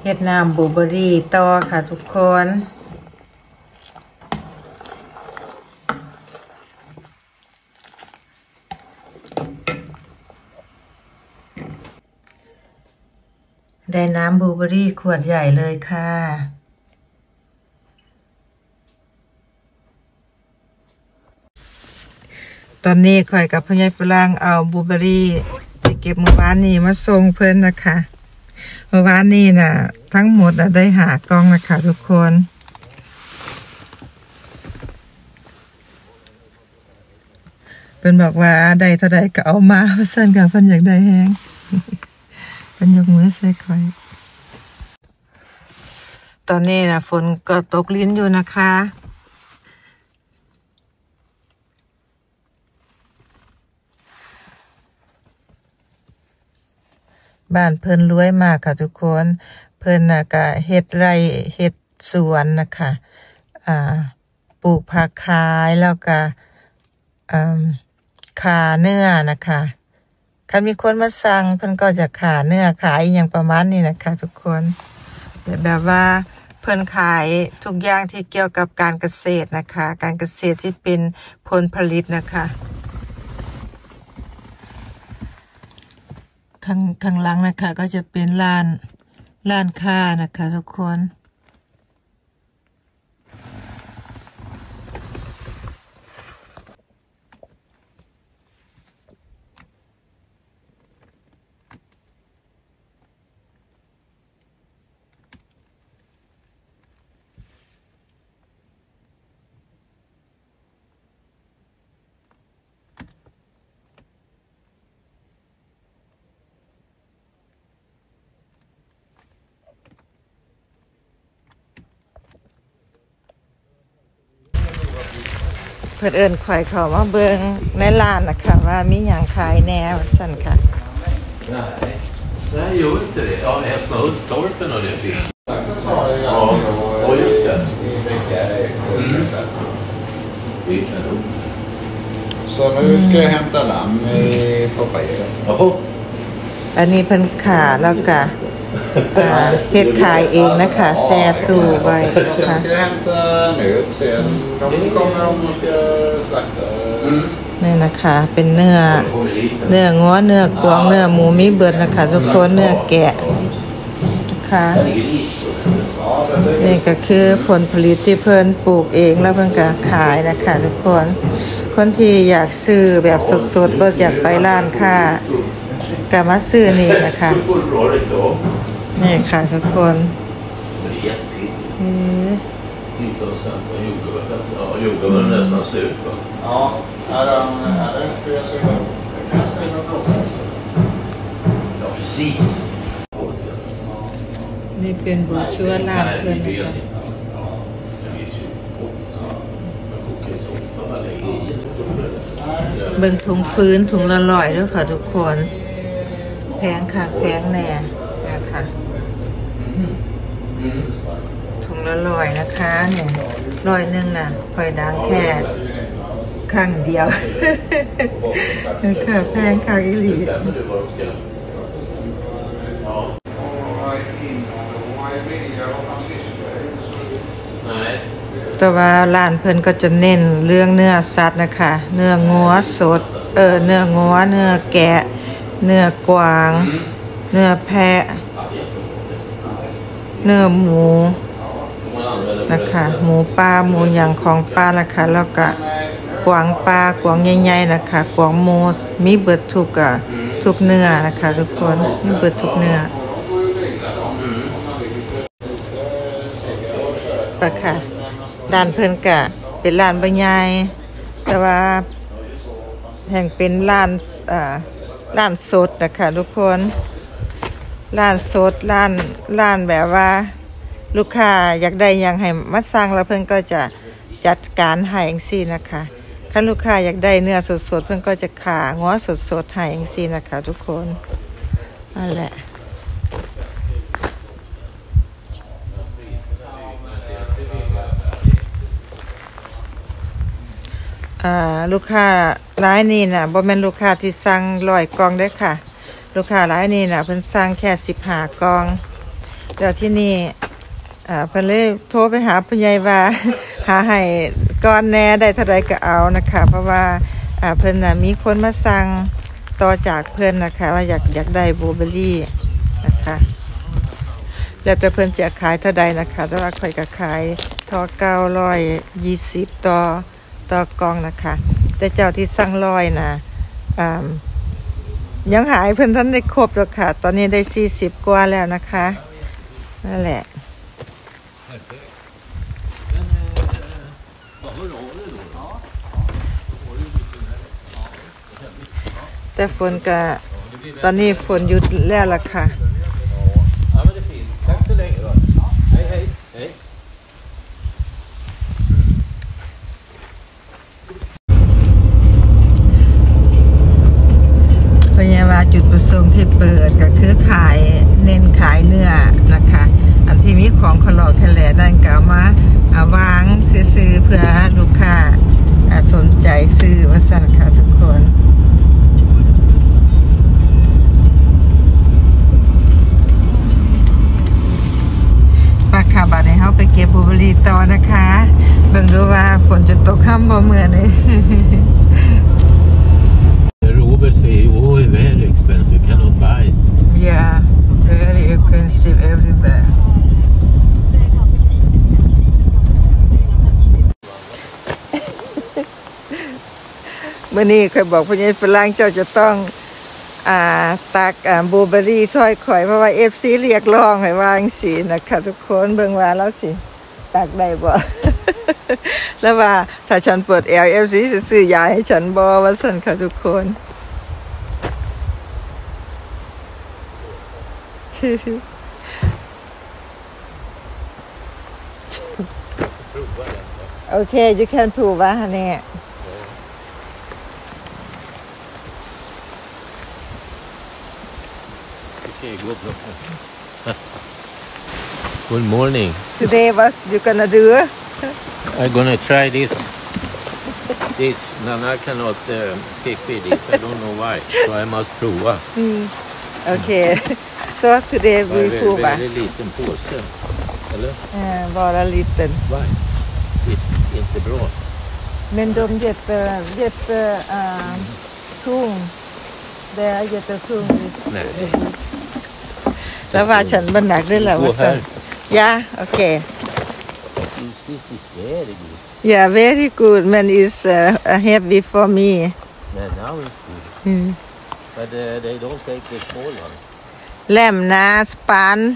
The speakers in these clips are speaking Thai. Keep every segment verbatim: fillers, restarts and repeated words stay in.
ฮ็ดน้ำบลูเบอร์รี่ต่อค่ะทุกคนได้น้ำบลูเบอร์รี่ขวดใหญ่เลยค่ะตอนนี้ข่อยกับพ่อใหญ่ฝรั่งเอาบลูเบอร์รี่ที่เก็บเมื่อวานนี้มาส่งเพิ่นนะคะเมื่อวานนี้น่ะทั้งหมดได้หากล่องนะคะทุกคนเพิ่นบอกว่าได้เท่าใดก็เอามาเพิ่นค่ะเพิ่นอยากได้แฮงเพิ่นยกมือใส่ข่อยตอนนี้น่ะฝนก็ตกลิ้นอยู่นะคะบ้านเพิ่นรวยมากค่ะทุกคนเพิ่นน่ะก็เฮ็ดไร่เฮ็ดสวนนะคะอ่าปลูกผักขายแล้วก็อ่าขาเนื้อนะคะคันมีคนมาสั่งเพิ่นก็จะขาเนื้อขายอย่างประมาณนี้นะคะทุกคนแบบว่าเพิ่นขายทุกอย่างที่เกี่ยวกับการเกษตรนะคะการเกษตรที่เป็นผลผลิตนะคะข้างข้างหลังนะคะก็จะเป็นร้านร้านค้านะคะทุกคนเพิ่นเอิ้นข่อยเข้ามาเบิ่งในร้านนะคะว่ามีหยังขายแนวสั่นค่ะ Nej, nej, jo inte det. Ja, hästen och Uddtorpen och det finns. Ja, och just det. Mm. Det är kanon. Så nu ska jag hämta lamm på fredag. Jaha. อันนี้เพิ่นขาแล้วก็เฮ็ดขายเองนะคะแช่ตู้ไว้ค่ะ Sen ska jag hämta nöt sen. De kommer om de ska slakta. นี่นะคะเป็นเนื้อเนื้อง้อเนื้อกวางเนื้อหมูมีเบิดนะคะทุกคนเนื้อแกะนะคะนี่ก็คือผลผลิตที่เพิ่นปลูกเองแล้วเพิ่นก็ขายนะคะทุกคนคนที่อยากซื้อแบบสดๆบ่อยากไปร้านค้าก็มาซื้อนี่นะคะนี่ค่ะทุกคน Ja, är den, är den, ska jag se upp? Jag kan skriva fråga. Ja, precis. นี่เป็นบูชัวร้านเพิ่นนะคะเบิ่งถุงฟื้นถุงละร้อยด้วยค่ะทุกคนแพงค่ะแพงแน่นะคะถุงละร้อยนะคะเนี่ยร้อยนึงน่ะค่อยดังแค่ครั้งเดียวค่ะแพงค่ะอีหลีแต่ว่าร้านเพิ่นก็จะเน้นเรื่องเนื้อสัตว์นะคะเนื้องัวสดเออเนื้องัวเนื้อแกะเนื้อกวางเนื้อแพะเนื้อหมูนะคะหมูปลาหมูหยังของปลานะคะแล้วก็กวางปลากวางใหญ่ๆนะคะกวางโมสมีเบิดทุกอ่ะทุกเนื้อนะคะทุกคนมีเบิดทุกเนื้อปะค่ะร้านเพิ่นกะเป็นร้านบ่ใหญ่แต่ว่าแห่งเป็นร้านอ่าร้านสดนะคะทุกคนร้านสดร้านร้านแบบว่าลูกค้าอยากได้หยังให้มาสั่งแล้วเพิ่นก็จะจัดการให้จังซี่นะคะถ้าลูกค้าอยากได้เนื้อสดๆเพิ่นก็จะขาง้อสดๆให้จังซี่นะคะทุกคนนั่นแหละอ่าลูกค้ารายนี้น่ะบ่แม่นลูกค้าที่สั่งร้อยกล่องเด้อค่ะลูกค้ารายนี้น่ะเพิ่นสั่งแค่สิบห้ากล่องเดี๋ยวที่นี่อ่าเพิ่นเลยโทรไปหาพ่อใหญ่ว่าหาให้ก้อนแน่ได้เท่าใดก็เอานะคะเพราะว่าอ่าเพิ่นน่ะมีคนมาสั่งต่อจากเพิ่นนะคะว่าอยากอยากได้บลูเบอร์รี่นะคะแล้วแต่เพิ่นจะขายเท่าใดนะคะแต่ว่าข่อยก็ขายทอเก้าร้อยยี่สิบต่อต่อกล่องนะคะแต่เจ้าที่สั่งร้อยน่ะอ่ายังหายเพิ่นท่านได้ครบหรอกค่ะตอนนี้ได้สี่สิบกว่าแล้วนะคะนั่นแหละแต่ฝนก็ตอนนี้ฝนหยุดแล้วล่ะค่ะพยาบาลจุดประสงค์ที่เปิดก็คือขายเน้นขายเนื้อนะคะอันที่มีของขลอกแคลนั่นก็เอามาวางซื้อเพื่อลูกค้าสนใจซื้อว่าสั่นค่ะทุกคนปากขาบาดในเฮาไปเก็บบลูเบอร์รี่ต่อนะคะเบิ่งดูว่าฝนจะตกค่ำบ่เมื่อนี้ Robert say, oh, very expensive, cannot buy. Yeah, very expensive everywhere. เมื่อนี้เคยบอกพ่อใหญ่ฝรั่งเจ้าจะต้องอ่าตักอ่าบลูเบอร์รี่ซอยข่อยเพราะว่า เอฟ ซี เรียกร้องให้วางสินะคะทุกคนเบิ่งว่าแล้วสิตักได้บ่ แล้วว่าถ้าฉันเปิด แอล เอฟ ซี สิซื้อยาให้ฉันบ่ว่าซั่นค่ะทุกคนโอเค you can prove ว่าเนี่ย Okay, good. Good morning. Today what you gonna do? I'm gonna try this. This, no, I cannot uh, pick with this. I don't know why. So I must prove. Mm. Okay. So today we prove. Very liten påse. Eller? Eh, bara liten. Why? It's inte bra. Men de jätte, jätte uh, tung. Det är jättetung. Nej. แล้วว่าฉันบันหนักด้วยแหละว่าสัน Yeah, okay. This is very good. Yeah, very good. Man is uh, heavy for me. Yeah, now it's good. Mm. But uh, they don't take the small one. แหลมนะสปัน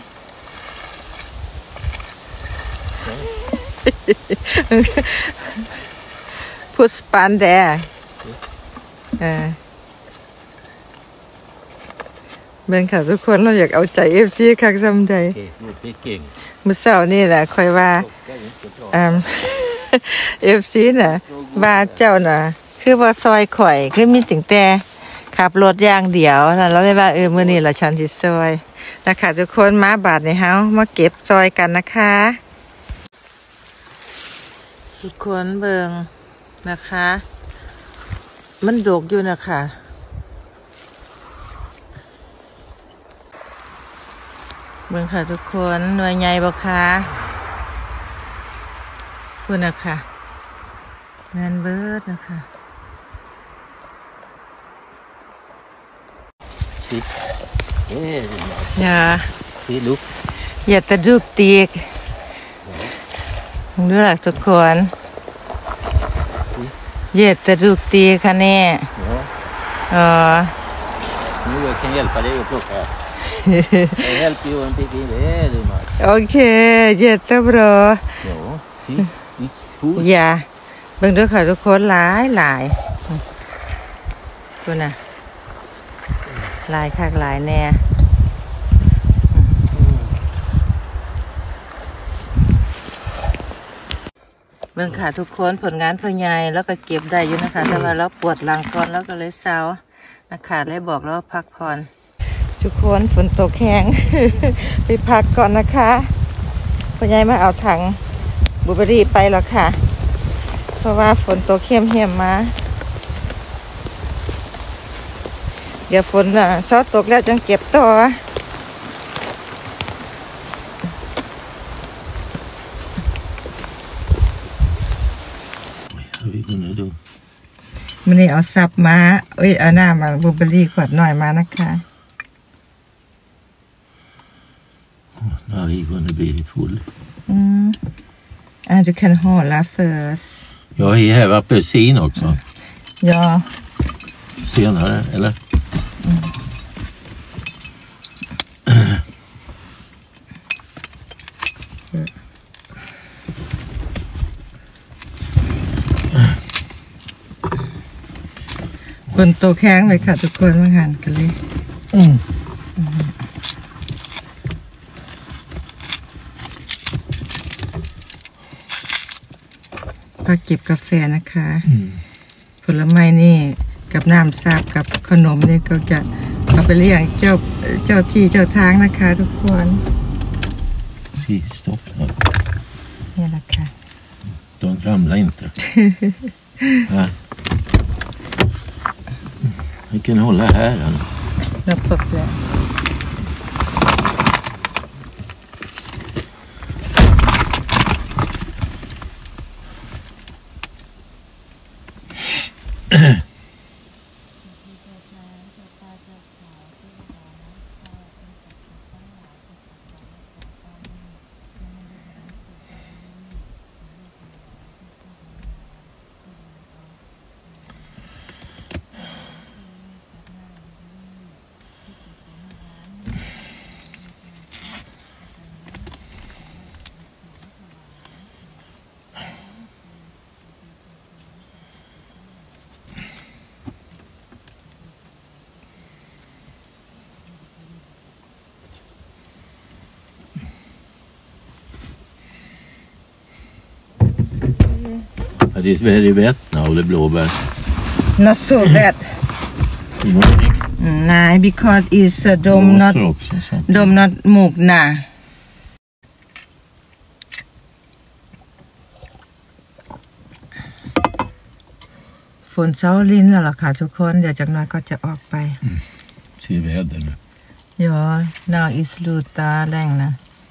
Put span there. เออเบิ่งค่ะทุกคนเราอยากเอาใจ เอฟ ซี คักซ้ำใด Okay, good picking. มื้อเช้านี่แหละค่อยว่าอ่า เอฟ ซี น่ะว่าเจ้าน่ะคือว่าซอยข่อยคือมีตั้งแต่ขับรถอย่างเดียวนั่นเราเลยว่าเออมื้อนี้ล่ะฉันสิซอยนะคะทุกคนมาบาดนี้เฮามาเก็บซอยกันนะคะทุกคนเบิ่งนะคะมันดกอยู่นะคะเบิ่งค่ะทุกคนหน่วยใหญ่บ่คะคุณนะคะแมนเบิร์ดนะคะ See? Very nice. อย่า See, look. อย่าตะดุกตีกดูหลักทุกคนอย่าตะดุกตีกค่ะเนี่ย Ja. อ๋อ Nu jag kan hjälpa dig att plocka. Jag hjälper you and pick in very much. โอเคอย่าตะบรอ Ja, see? It's full. อย่าเบิ่งดูค่ะทุกคนหลายหลายคุณน่ะหลายคักหลายแน่เบิ่งค่ะทุกคนผลงานพ่อใหญ่แล้วก็เก็บได้อยู่นะคะแต่ว่าเราปวดหลังก่อนแล้วก็เลยเซานะคะเลยบอกแล้วพักผ่อนทุกคนฝนตกแห้ง ไปพักก่อนนะคะพ่อใหญ่มาเอาถังบลูเบอร์รี่ไปแล้วค่ะเพราะว่าฝนตกเข้มเหี่ยมมาเดี๋ยวฝนอ่ะซอตกแล้วจังเก็บต่อมันนี่เอาซับมาเอ้ยเอาหน้ามาบลูเบอร์รี่ขวดหน่อยมานะคะ Now he gonna be full. Mm. And du kan hålla först. Ja, he have apelsin också. Ja. Senare, eller? Mm. คนโตแข้งเลยค่ะทุกคนมาหันกันเลยอืมพักจิบกาแฟนะคะผลไม้นี่กับน้ำซาบกับขนมนี่ก็จะเอาไปเลี้ยงเจ้าเจ้าที่เจ้าทางนะคะทุกคนนี่แหละค่ะ De ramlar inte. Här. Vi kan hålla här. Jag popplar. It is very wet now, the blåbär. Not so bad. Nah, because it's a dome not dome not หมูกหนาฝนเช้าลิ้นแล้วล่ะค่ะทุกคนเดี๋ยวจากนั้นก็จะออกไป Ser väder nu. Ja, now is sluta regna.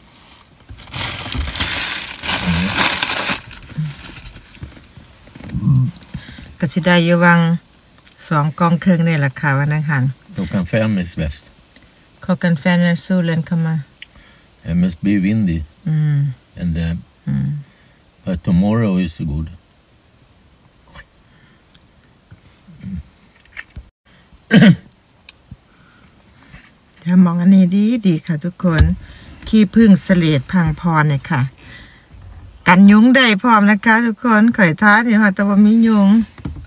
ก็สิได้อยู่วังสองกองเครื่องนี่แหละค่ะวันนั้นหัน Klockan fem is bäst. Klockan fem när solen kommer. It must be windy. Mm. And uh, mm. but tomorrow is good. ถ้ามองอันนี้ดีดีค่ะทุกคนขี้พึ่งเสลดพังพรเนี่ยค่ะกันยุงได้พร้อมนะคะทุกคนข่อยท้าเนี่ยค่ะแต่ว่ามียุง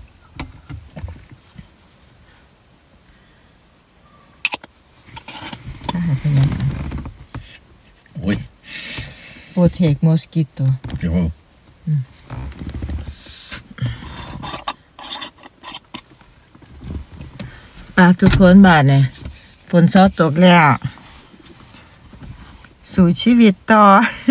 จะหายไปยัง Oj. Protect mosquito. Ja. Mm. ป่าทุกคนบาดเนี่ยฝนซอตกแล้วสู่ชีวิตต่อ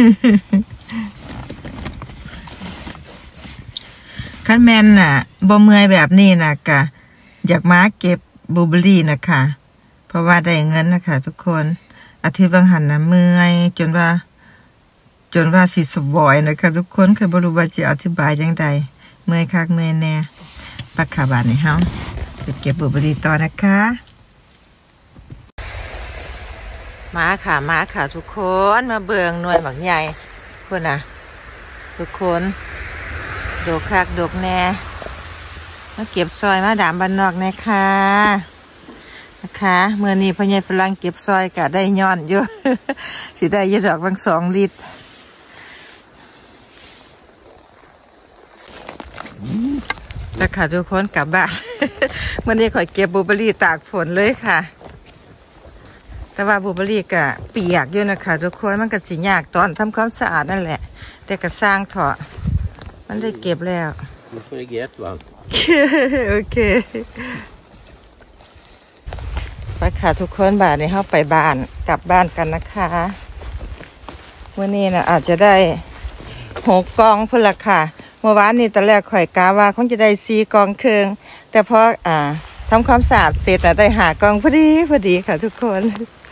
ขั้นแมนน่ะบ่เมื่อยแบบนี้นะกะอยากมาเก็บบลูเบอร์รี่นะคะเพราะว่าได้เงินนะคะทุกคนอาทิตย์บางหันนะเมื่อยจนว่าจนว่าสิสบอยนะคะทุกคนเคยบ่รู้ว่าจะอธิบายยังไงเมื่อยคักเมื่อยแน่ปักขาบาดนี่เฮาไปเก็บบลูเบอร์รี่ต่อนะคะมาค่ะมาค่ะทุกคนมาเบิ่งหน่วยหมักใหญ่คนน่ะทุกคนดกคักดกแน่มาเก็บซอยมาดามบ้านนอกนะคะนะคะเมื่อนี้พ่อใหญ่ฝรั่งเก็บซอยกะได้ย้อนอยู่ สิได้ยดอกบางสองลิตรแล้วค่ะทุกคนกลับบ้าน เมื่อนี้ข่อยเก็บบลูเบอร์รี่ตากฝนเลยค่ะแต่ว่าบลูเบอร์รี่กะเปียกอยู่นะคะทุกคนมันก็สิยากตอนทำความสะอาดนั่นแหละแต่ก็สร้างเถาะมันได้เก็บแล้ว Nu får jag get va. โอเคไปค่ะทุกคนบ่ายนี้เข้าไปบ้านกลับบ้านกันนะคะวันนี้นะอาจจะได้หกกองพุ่นละค่ะเมื่อวานนี้ตอนแรกข่อยกาว่าคงจะได้สี่กองเครื่องแต่พออ่าทำความสะอาดเสร็จนะได้หากองพอดีพอดีค่ะทุกคน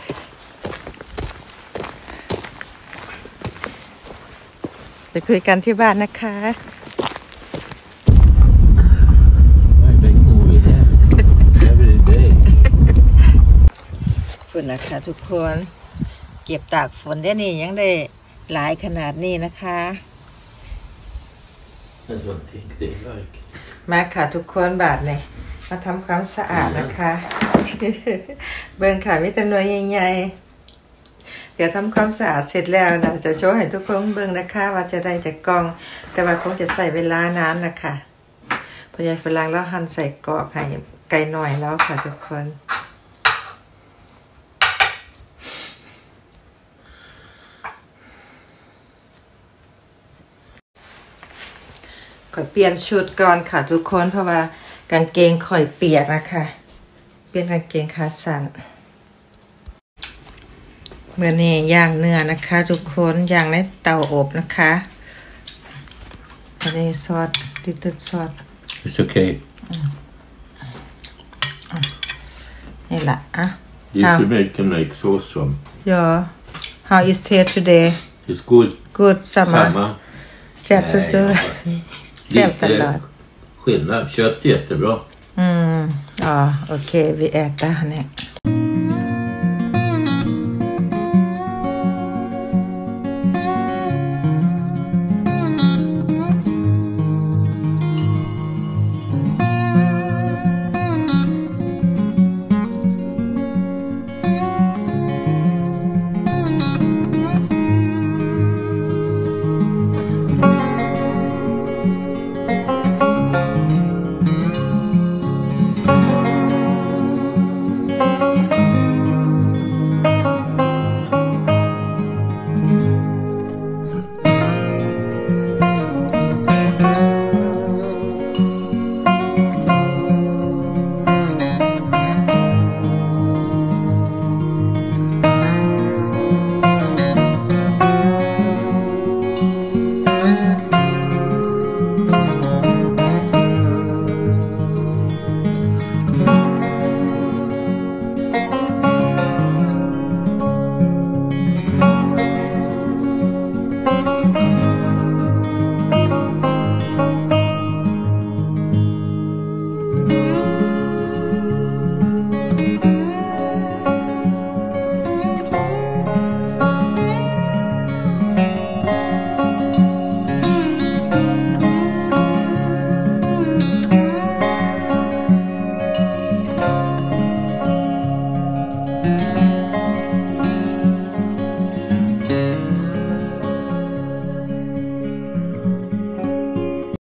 ไปคุยกันที่บ้านนะคะ Nej, bäck nu. นะคะทุกคนเก็บตากฝนได้นี่ยังได้หลายขนาดนี้นะคะมาค่ะทุกคนบาทเนี่ยมาทำความสะอาดนะคะเบิ่งค่ะมีแต่หน่วยใหญ่ๆเดี๋ยวทำความสะอาดเสร็จแล้วนะจะโชว์ให้ทุกคนเบิ่งนะคะว่าจะได้จากกล่องแต่ว่าคงจะใส่เวลานานนะคะพอยายฝรั่งแล้วหั่นใส่กรอกให้ไก่หน่อยแล้วค่ะทุกคนข่อยเปลี่ยนชุดก่อนค่ะทุกคนเพราะว่ากางเกงข่อยเปียกนะคะเปลี่ยนกางเกงขาสั้นเมื่อนี้ย่างเนื้อนะคะทุกคนย่างในเตาอบนะคะอันนี้ซอสดิตซอส It's okay. นี่แหละอ่ะ You should make can make sauce from. Yeah. How is it today? It's good. Good summer. Samma. แซ่บสุดเลยแซ่บตลอด Skillnad. Kött jättebra. อืมอ๋อโอเค vi äter här nu